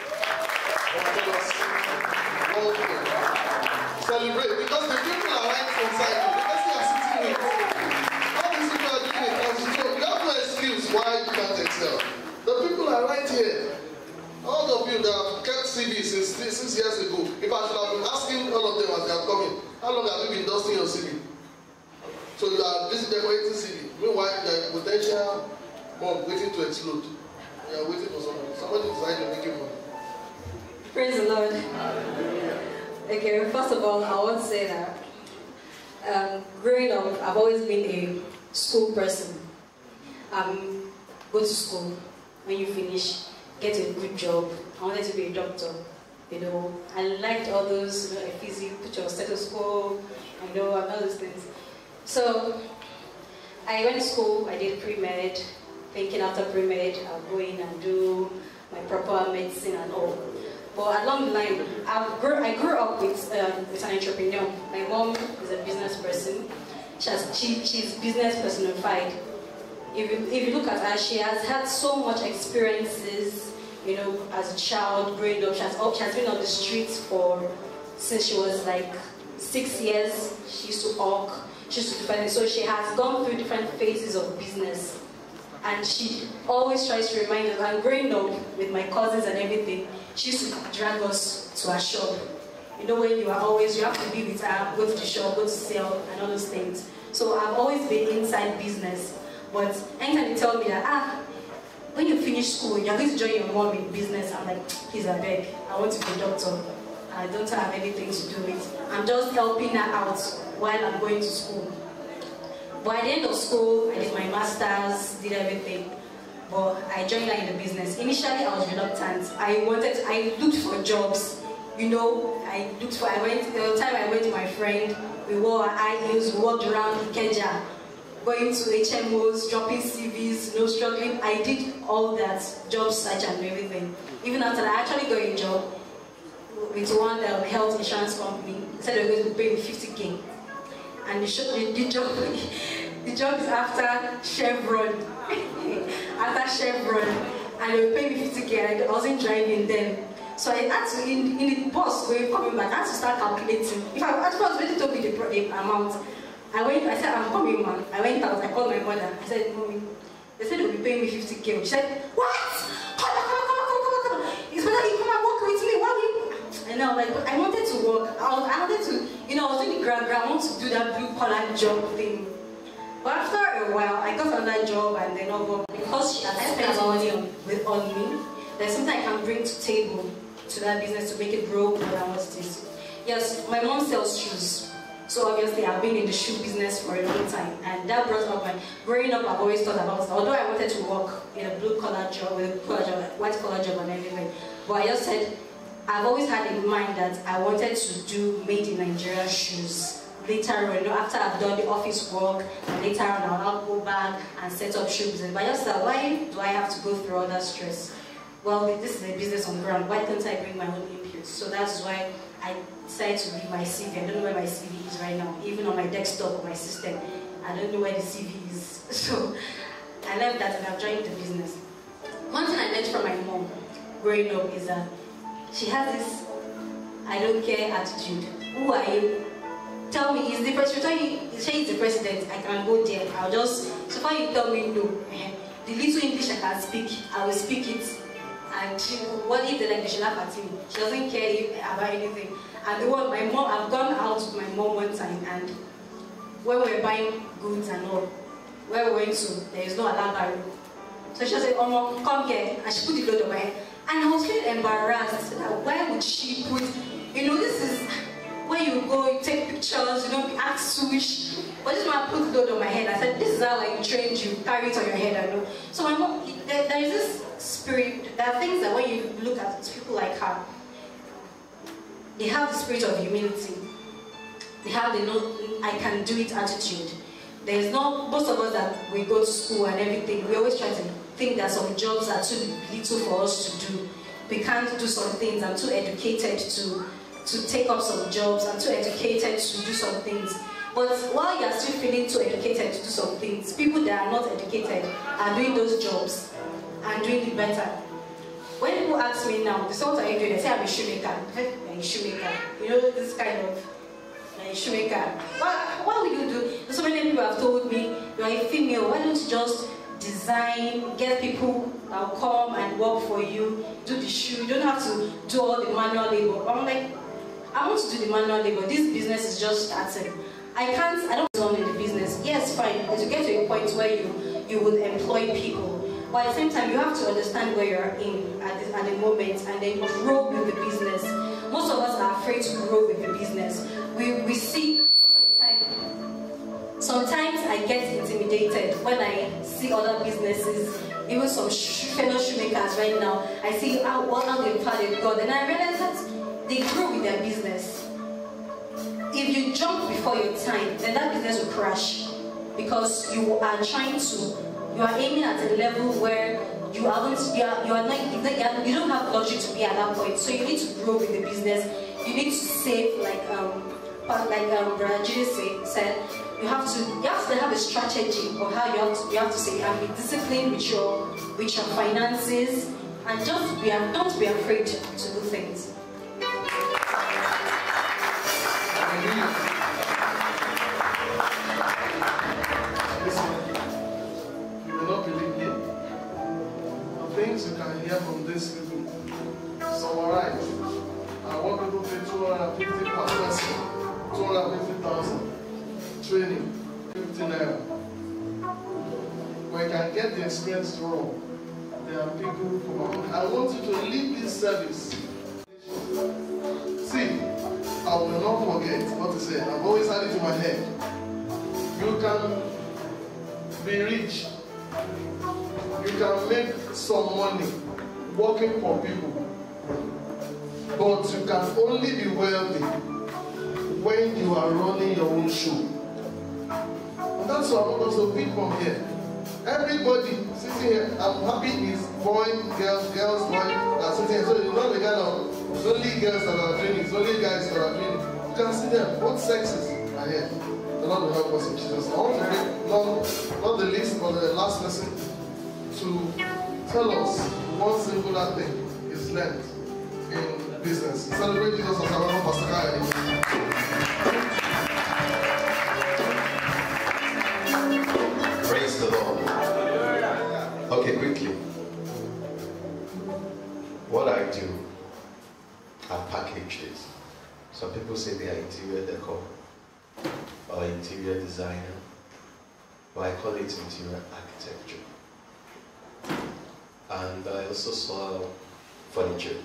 Celebrate, because the people are right inside you. The person you are sitting with. All these people are doing it. So you have no excuse why you can't excel. The people are right here. All of you that have kept CV since years ago, if I should have been asking all of them as they are coming, how long have you been dusting your CV? So you are busy decorating CV. Meanwhile, there is potential bomb waiting to explode. You are waiting for somebody. Somebody decided to make you money. Praise the Lord. Okay, first of all, I want to say that growing up, I've always been a school person. Go to school, when you finish, get a good job. I wanted to be a doctor. You know, I liked all those, you know, physics, put your stethoscope, you know, and all those things. So I went to school, I did pre-med, thinking after pre-med, I'll go in and do my proper medicine and all. But along the line, I grew up with an entrepreneur. My mom is a business person. She's business personified. If you look at her, she has had so much experiences, you know, as a child, growing up. She has been on the streets since she was like 6 years. She used to hawk, she used to do finance. So she has gone through different phases of business. And she always tries to remind us, and growing up with my cousins and everything, she used to drag us to her shop. You know, when you have to be with her, go to the shop, go to sell, and all those things. So I've always been inside business. But anytime they tell me that, when you finish school, you're going to join your mom in business, I'm like, please, I beg, I want to be a doctor. I don't have anything to do with it. I'm just helping her out while I'm going to school. But at the end of school, I did my master's, did everything. But I joined her in the business. Initially, I was reluctant. I looked for jobs. You know, the time I went to my friend, we wore our high heels, we walked around Ikeja, going to HMOs, dropping CVs, you know, struggling. I did all that, job search and everything. Even after that, I actually got a job with one health insurance company. They said they were going to pay me 50K. And the job is after Chevron. After Chevron. And they were paying me 50K and I wasn't driving then. So I had to, in the bus going coming back, I had to start calculating. If I was ready to be the amount, I said, I'm coming, man. I went out, I called my mother. I said, Mommy, they said they will be paying me 50K. She said, what? Come on. It's better you come and work with me. Why will you? And I was like, but I wanted to work. I wanted to, you know, I was in the grad, I wanted to do that blue collar job thing. But after a while, I got another job and then over. Because she has spent money on me, there's something I can bring to table to that business to make it grow more than what it is. Yes, my mom sells shoes. So obviously I've been in the shoe business for a long time. And that brought up growing up, I've always thought about it. Although I wanted to work in a blue collar job, white collar job and everything. But I just said, I've always had in mind that I wanted to do made in Nigeria shoes. Later on, you know, after I've done the office work, and later on I'll go back and set up shoe business. But I just thought, why do I have to go through all that stress? Well, this is a business on ground. Why can't I bring my own inputs? So that's why I decided to leave my CV. I don't know where my CV is right now. Even on my desktop or my system, I don't know where the CV is. So I left that and I've joined the business. One thing I learned from my mom growing up is that she has this I don't care attitude. Who are you? Tell me, is the president, say he's the president, I can go there. I'll just, so far you tell me no. The little English I can speak, I will speak it. and what if they like, they should laugh at me. She doesn't care about anything. And the one, my mom, I've gone out with my mom one time, and when we were buying goods and all, where we went to, there is no alabari. So she said, "Omo, come here," and she put the load on my head. And I was feeling embarrassed. That why would she put, this is where you go, you take pictures, you act swish. But this man put the load on my head. I said, this is how I trained you, carry it on your head. I know. So my mom, there is this spirit, there are things that when you look at people like her, they have the spirit of humility. They have the I can do it attitude. There's not, most of us that we go to school and everything, we always try to think that some jobs are too little for us to do. We can't do some things. I'm too educated to take up some jobs. I'm too educated to do some things. But while you're still feeling too educated to do some things, people that are not educated are doing those jobs and doing it better. When people ask me now, they say, what are you doing? I say, I'm a shoemaker. I'm a shoemaker. This kind of shoemaker. What will you do? So many people have told me, you're a female, why don't you just design, get people that will come and work for you, do the shoe, you don't have to do all the manual labor. I'm like, I want to do the manual labor, this business is just starting. I don't want in the business. Yes, fine, as you get to a point where you will employ people, but at the same time, you have to understand where you're in at the moment and then grow with the business. Most of us are afraid to grow with the business. We see, most of the time, sometimes I get intimidated when I see other businesses, even some fellow shoemakers right now. I see how far they've gone, and I realize that they grow with their business. If you jump before your time, then that business will crash because you are aiming at a level where you don't have luxury to be at that point. So you need to grow with the business. You need to save, like Brajiri said. You have to have a strategy of how you have to save and be disciplined with your finances, and don't be afraid to do things. Listen, you will not believe me. The things you can hear from these people summarize. And what people pay 250 per person, 250,000 training, 50 naira. When you can get the experience wrong, there are people who I want you to leave this service. See, I will not forget what to say. I've always had it in my head. You can be rich. You can make some money working for people. But you can only be wealthy when you are running your own show. And that's what I want us to pick from here. Everybody sitting here, I'm happy is boy, girls, boy that are sitting here. So it's not the kind of it's only girls that are training, it's only guys that are training. You can see them, both sexes are here. The Lord will help us in Jesus. I want to bring not the least, but the last person to tell us one singular thing is learned in business. Celebrate Jesus as our own Pastor Kaya. Praise the Lord. Okay, quickly. What I do, I package this. Some people say they are interior decor or interior designer, but I call it interior architecture. And I also saw furniture.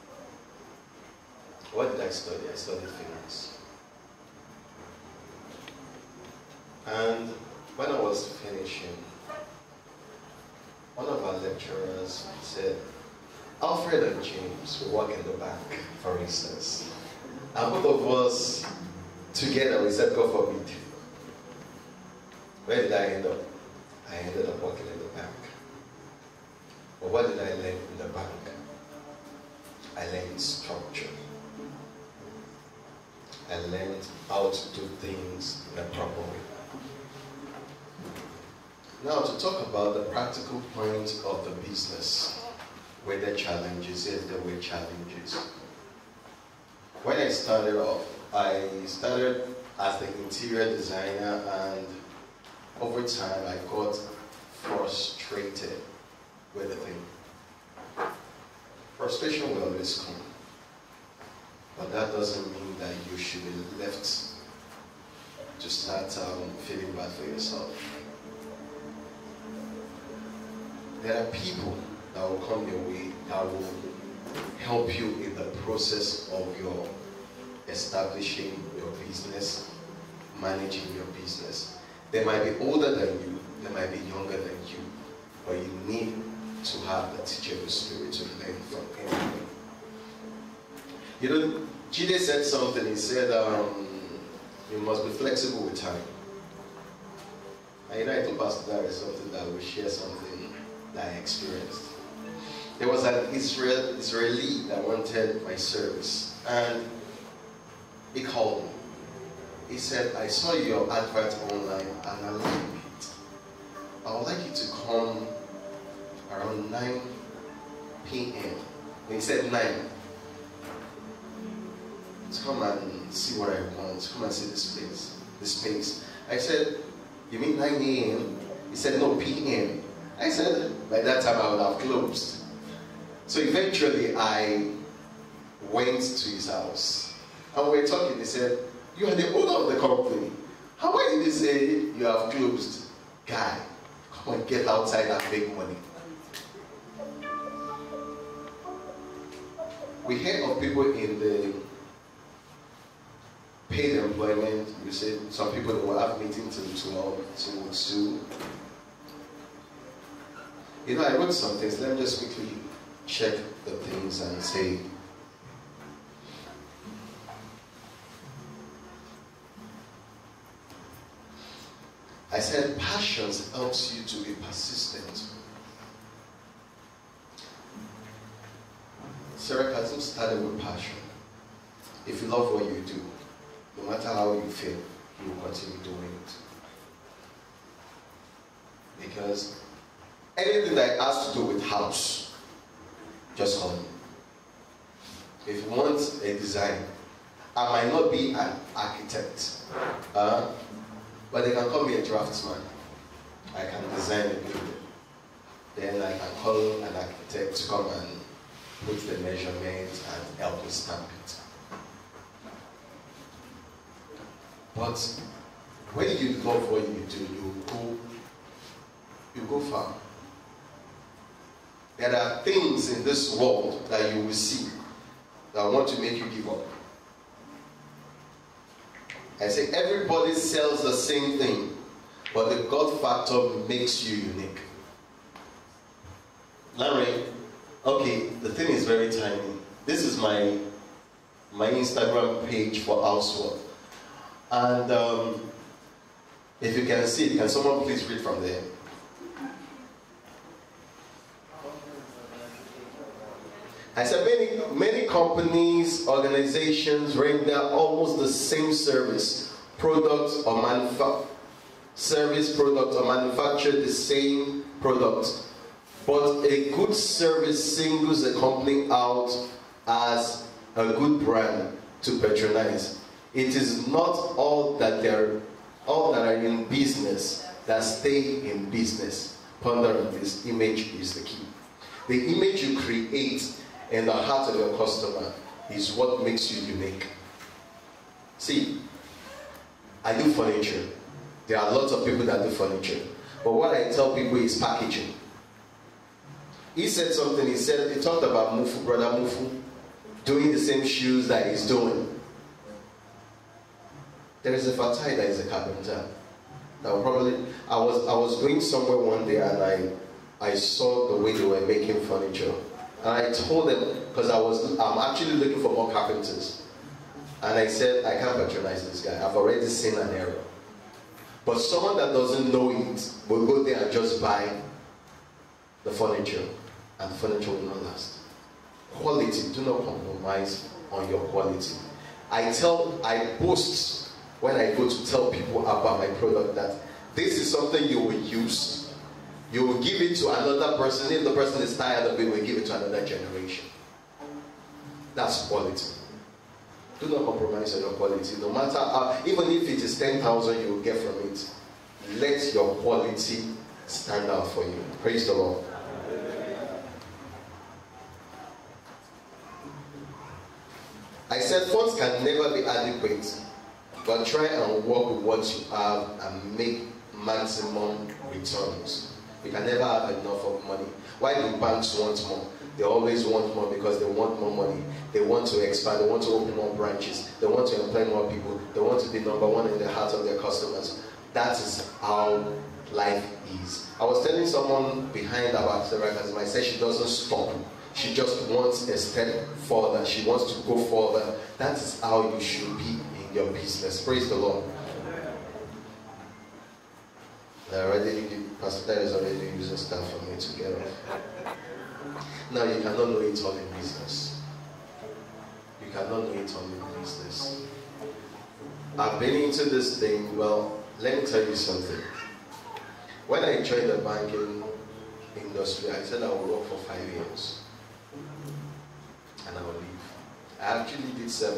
What did I study? I studied finance. And when I was finishing, one of our lecturers said, Alfred and James will work in the bank, for instance. And both of us together, we said, God forbid. Where did I end up? I ended up working in the bank. But what did I learn in the bank? I learned structure. I learned how to do things in a proper way. Now, to talk about the practical point of the business, were there challenges? Yes, there were challenges. When I started off, I started as the interior designer, and over time I got frustrated with the thing. frustration will always come. But that doesn't mean that you should be left to start feeling bad for yourself. There are people that will come your way that will help you in the process of your establishing your business, managing your business. They might be older than you, they might be younger than you, but you need to have the teachable spirit to learn from anyone. You know, Jide said something. He said, you must be flexible with time. And you know, I told Pastor Dare something that will share something that I experienced. There was an Israeli that wanted my service, and he called me. He said, I saw your advert online and I like it. I would like you to come around 9 p.m. He said 9. To come and see what I want, to come and see this space. I said, you mean 9 a.m.? He said, no, p.m. I said, by that time I would have closed. So eventually I went to his house. And we were talking. He said, you are the owner of the company. How did he say you have closed? Guy, come and get outside and make money. We hear of people in the paid employment. You say some people will have meetings till 12, till 2. You know, I wrote some things. Let me just quickly check the things and say, I said passions helps you to be persistent. Sarcasm started with passion. If you love what you do, no matter how you feel, you will continue doing it. Because anything that has to do with house, just call me. If you want a design, I might not be an architect, but they can call me a draftsman. I can design a building. Then I can call an architect to come and put the measurements and help me stamp it. But when you love what you do, you go far. There are things in this world that you will see that want to make you give up. I say everybody sells the same thing, but the God factor makes you unique. Larry, okay, the thing is very tiny. This is my Instagram page for housework. And if you can see it, can someone please read from there? I said many companies, organizations render almost the same service, product or manufacture the same product. But a good service singles a company out as a good brand to patronize. It is not all that are in business that stay in business. Ponder on this. Image is the key. The image you create in the heart of your customer is what makes you unique. See, I do furniture. There are lots of people that do furniture. But what I tell people is packaging. He said something, he talked about Mufu, brother Mufu, doing the same shoes that he's doing. There is a Fatai that is a carpenter. That I was going somewhere one day and I saw the way they were making furniture. And I told them, because I'm actually looking for more carpenters. And I said, I can't patronize this guy. I've already seen an error. But someone that doesn't know it will go there and just buy the furniture. And the furniture will not last. Quality, do not compromise on your quality. I boast when I go to tell people about my product that this is something you will use. You will give it to another person. If the person is tired of it, we'll give it to another generation. That's quality. Do not compromise on your quality. No matter how, even if it is 10,000 you will get from it, let your quality stand out for you. Praise the Lord. I said funds can never be adequate, but try and work with what you have and make maximum returns. You can never have enough of money. Why do banks want more? They always want more because they want more money. They want to expand. They want to open more branches. They want to employ more people. They want to be number one in the heart of their customers. That is how life is. I was telling someone behind our accelerator, I said she doesn't stop. She just wants a step further. She wants to go further. That is how you should be in your business. Praise the Lord. Pastor Dad is already using stuff for me to get off. Now you cannot know it all in business. You cannot know it all in business. I've been into this thing. Well, let me tell you something. When I joined the banking industry, I said I would work for 5 years. And I would leave. I actually did 7.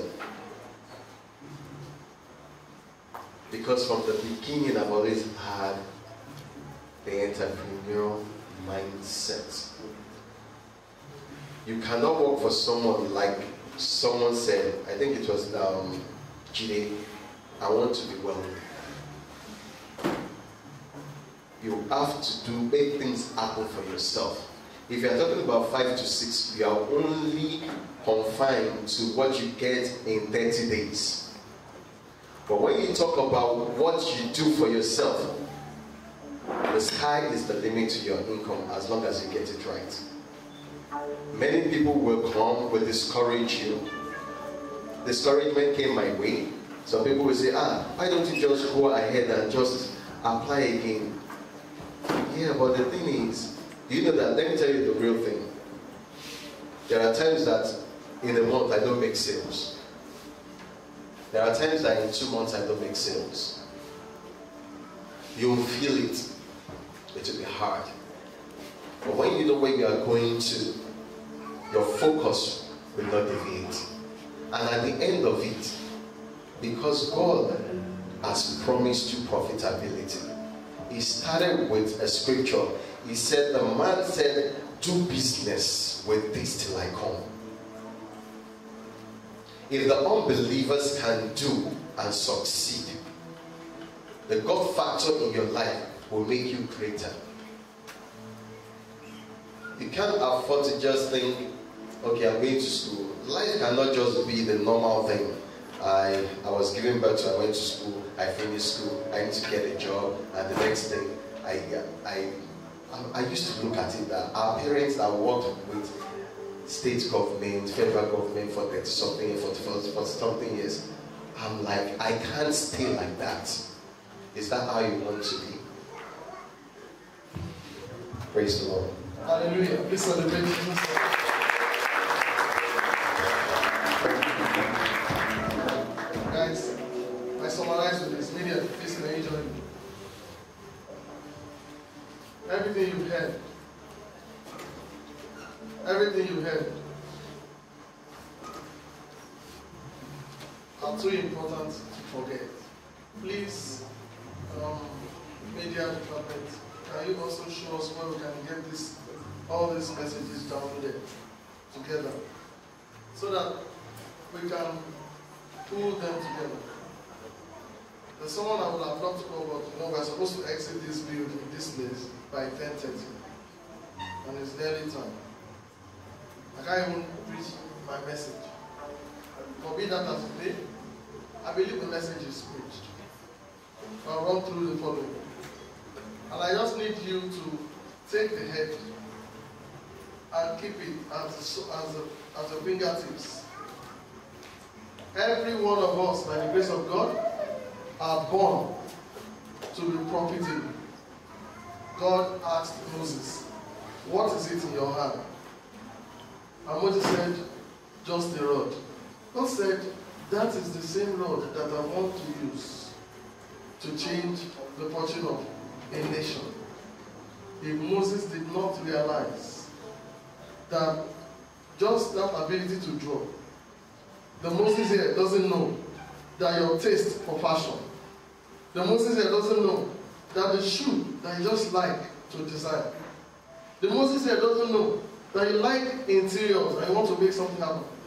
Because from the beginning, I've always had the entrepreneurial mindset. You cannot work for someone like someone said, I think it was Jide, I want to be wealthy. You have to make things happen for yourself. If you are talking about 5 to 6, you are only confined to what you get in 30 days. But when you talk about what you do for yourself, the sky is the limit to your income as long as you get it right. Many people will come, will discourage you. Discouragement came my way. Some people will say, why don't you just go ahead and just apply again? Yeah, but the thing is, you know that, let me tell you the real thing. There are times that in a month I don't make sales. There are times that in 2 months I don't make sales. You will feel it. It will be hard. But when you know where you are going to, your focus will not deviate. And at the end of it, because God has promised you profitability, He started with a scripture. He said, the man said, do business with this till I come. If the unbelievers can do and succeed, the God factor in your life will make you greater. You can't afford to just think, okay, I'm going to school. Life cannot just be the normal thing. I was giving birth to, I went to school, I finished school, I need to get a job, and the next thing, I used to look at it that our parents that worked with state government, federal government for 30-something, 40-something years, I'm like, I can't stay like that. Is that how you want to be? Praise the Lord. Hallelujah. Please celebrate Jesus. Guys, I summarize with this. Media, please can you join me? Everything you've heard are too important to forget. Please, media department, can you also show us where we can get all these messages downloaded together so that we can pull them together? There's someone I would have loved to go, but we're supposed to exit this building, this place, by 10:30, and it's nearly time. I can't even preach my message. For me, that as today, I believe the message is preached. I'll run through the following. And I just need you to take the head and keep it as your fingertips. Every one of us, by the grace of God, are born to be profitable. God asked Moses, what is it in your hand? And Moses said, just a rod. God said, that is the same rod that I want to use to change the fortune of a nation. If Moses did not realize that just that ability to draw, the Moses here doesn't know that your taste for fashion, the Moses here doesn't know that the shoe that you just like to design, the Moses here doesn't know that you like interiors and you want to make something happen.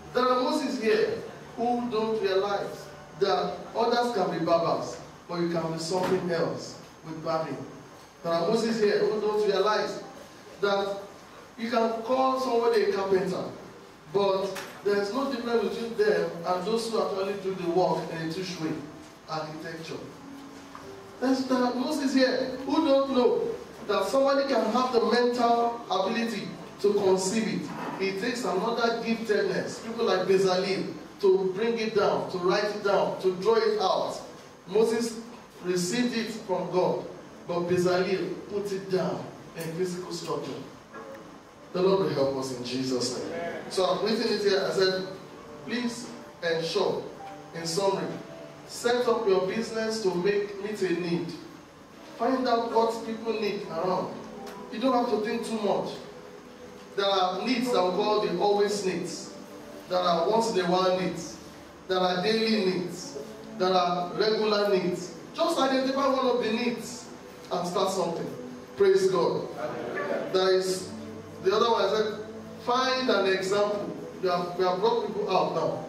There are Moses here who don't realize that others can be barbers, but you can be something else with barbing. There are Moses here who don't realize that you can call somebody a carpenter, but there is no difference between them and those who actually do the work in a tush way, architecture. There are Moses here who don't know that somebody can have the mental ability to conceive it. It takes another giftedness, people like Bezalel, to bring it down, to write it down, to draw it out. Moses received it from God, but Bezalel put it down in physical structure. The Lord will help us in Jesus' name. So I'm written it here. I said, please ensure, in summary, set up your business to meet a need. Find out what people need around. You don't have to think too much. There are needs that we call the always needs. There are once in a while needs. There are daily needs. There are regular needs. Just identify one of the needs and start something. Praise God. There is the other one. I said, find an example. We have brought people out now.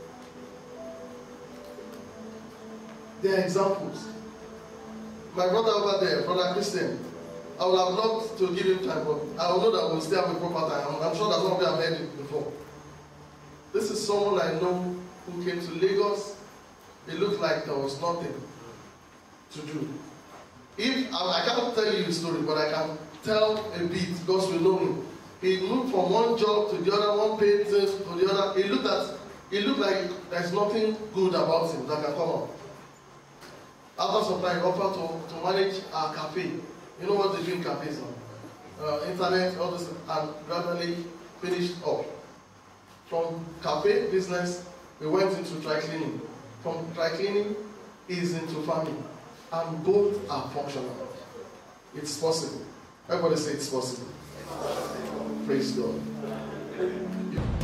There are examples. My brother over there, Brother Christian, I would have loved to give him time, but I will know that we'll stay have a proper time. I'm sure that some of you have heard it before. This is someone I know who came to Lagos. It looked like there was nothing to do. I can't tell you the story, but I can tell a bit because we know him. He moved from one job to the other, one paid to the other. It looked like there's nothing good about him that can come up. After some time, he offered to manage our cafe. You know what they do in cafes now? Internet, all this, and gradually finished up. From cafe business, we went into dry cleaning. From dry cleaning, he's into farming. And both are functional. It's possible. Everybody say it's possible. Praise God.